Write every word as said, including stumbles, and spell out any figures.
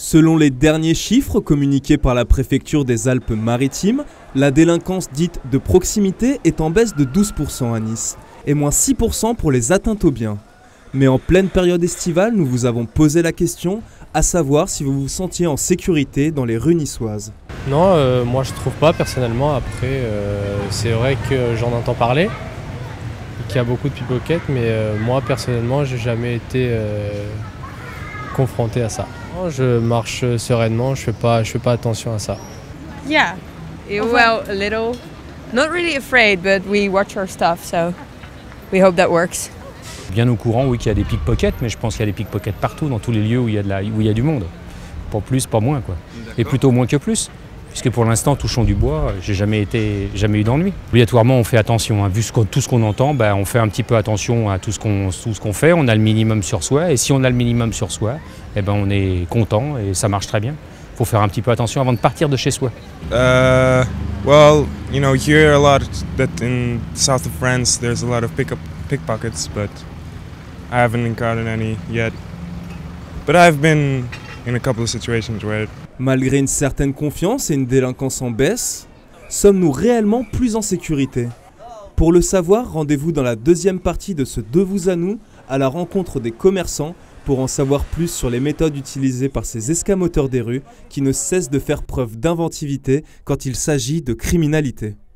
Selon les derniers chiffres communiqués par la préfecture des Alpes-Maritimes, la délinquance dite de proximité est en baisse de douze pour cent à Nice et moins six pour cent pour les atteintes aux biens. Mais en pleine période estivale, nous vous avons posé la question, à savoir si vous vous sentiez en sécurité dans les rues niçoises. Non, euh, moi je trouve pas personnellement. Après, euh, c'est vrai que j'en entends parler, qu'il y a beaucoup de pickpockets, mais euh, moi personnellement, j'ai jamais été euh, confronté à ça. Je marche sereinement, je fais pas, je fais pas attention à ça. Yeah, well, a little. Not really afraid, but we watch our stuff, so we hope that works. Bien au courant, oui, qu'il y a des pickpockets, mais je pense qu'il y a des pickpockets partout, dans tous les lieux où il y a, de la, où il y a du monde. Pas plus, pas moins, quoi. Et plutôt moins que plus. Puisque pour l'instant, touchons du bois, j'ai jamais été, jamais eu d'ennui. Obligatoirement, on fait attention. Hein. Vu ce tout ce qu'on entend, ben, on fait un petit peu attention à tout ce qu'on tout ce qu'on fait. On a le minimum sur soi. Et si on a le minimum sur soi, eh ben, on est content et ça marche très bien. Il faut faire un petit peu attention avant de partir de chez soi. Uh, well, you know, you hear a lot that in south of France, there's a lot of pick up pickpockets, but I haven't encountered any yet. But I've been in a couple of situations where Malgré une certaine confiance et une délinquance en baisse, sommes-nous réellement plus en sécurité? Pour le savoir, rendez-vous dans la deuxième partie de ce De vous à nous, à la rencontre des commerçants, pour en savoir plus sur les méthodes utilisées par ces escamoteurs des rues qui ne cessent de faire preuve d'inventivité quand il s'agit de criminalité.